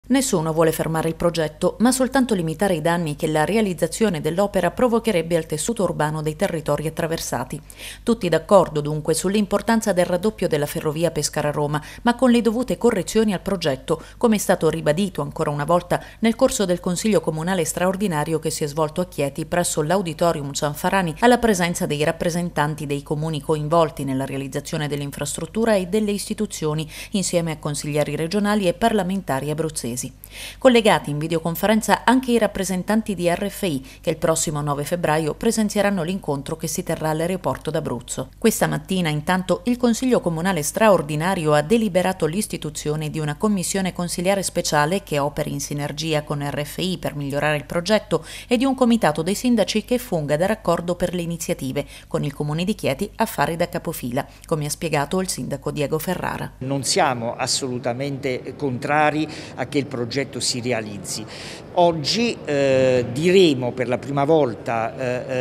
Nessuno vuole fermare il progetto, ma soltanto limitare i danni che la realizzazione dell'opera provocherebbe al tessuto urbano dei territori attraversati. Tutti d'accordo dunque sull'importanza del raddoppio della ferrovia Pescara-Roma, ma con le dovute correzioni al progetto, come è stato ribadito ancora una volta nel corso del Consiglio Comunale straordinario che si è svolto a Chieti presso l'Auditorium Cianfarani alla presenza dei rappresentanti dei comuni coinvolti nella realizzazione dell'infrastruttura e delle istituzioni, insieme a consiglieri regionali e parlamentari abruzzesi. Collegati in videoconferenza anche i rappresentanti di RFI che il prossimo 9 febbraio presenzieranno l'incontro che si terrà all'aeroporto d'Abruzzo. Questa mattina intanto il Consiglio Comunale straordinario ha deliberato l'istituzione di una commissione consiliare speciale che operi in sinergia con RFI per migliorare il progetto e di un comitato dei sindaci che funga da raccordo per le iniziative, con il Comune di Chieti a fare da capofila, come ha spiegato il sindaco Diego Ferrara. Non siamo assolutamente contrari a che il progetto si realizzi. Oggi diremo per la prima volta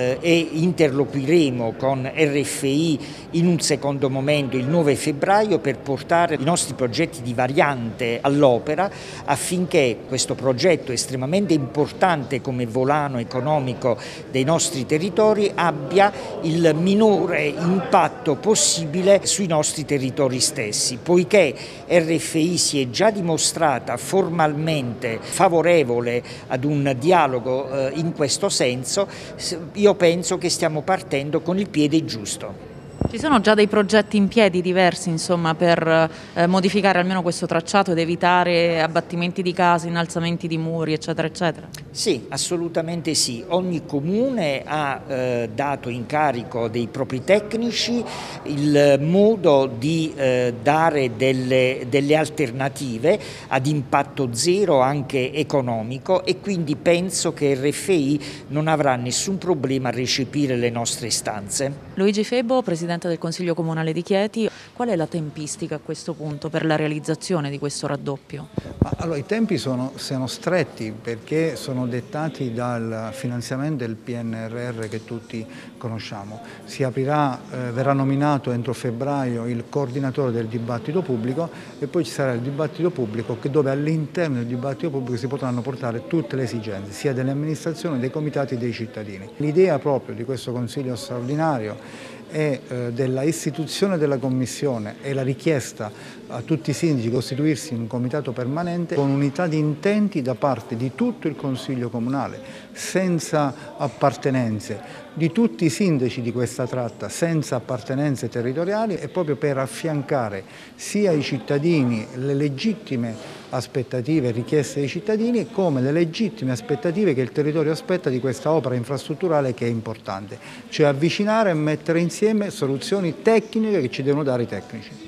e interloquiremo con RFI in un secondo momento il 9 febbraio per portare i nostri progetti di variante all'opera affinché questo progetto estremamente importante come volano economico dei nostri territori abbia il minore impatto possibile sui nostri territori stessi, poiché RFI si è già dimostrata formalmente favorevole ad un dialogo in questo senso. Io penso che stiamo partendo con il piede giusto. Ci sono già dei progetti in piedi diversi, insomma, per modificare almeno questo tracciato ed evitare abbattimenti di case, innalzamenti di muri, eccetera, eccetera? Sì, assolutamente sì. Ogni comune ha dato incarico dei propri tecnici il modo di dare delle alternative ad impatto zero anche economico e quindi penso che RFI non avrà nessun problema a recepire le nostre istanze. Luigi Febbo, Presidente del Consiglio Comunale di Chieti, qual è la tempistica a questo punto per la realizzazione di questo raddoppio? Allora, i tempi sono stretti perché sono dettati dal finanziamento del PNRR che tutti conosciamo. Si aprirà, verrà nominato entro febbraio il coordinatore del dibattito pubblico e poi ci sarà il dibattito pubblico dove all'interno del dibattito pubblico si potranno portare tutte le esigenze sia delle amministrazioni, dei comitati e dei cittadini. L'idea proprio di questo Consiglio straordinario e della istituzione della Commissione e la richiesta a tutti i sindaci di costituirsi in un comitato permanente con unità di intenti da parte di tutto il Consiglio Comunale, senza appartenenze, di tutti i sindaci di questa tratta, senza appartenenze territoriali e proprio per affiancare sia i cittadini, le legittime aspettative e richieste dei cittadini come le legittime aspettative che il territorio aspetta di questa opera infrastrutturale che è importante, cioè avvicinare e mettere insieme soluzioni tecniche che ci devono dare i tecnici.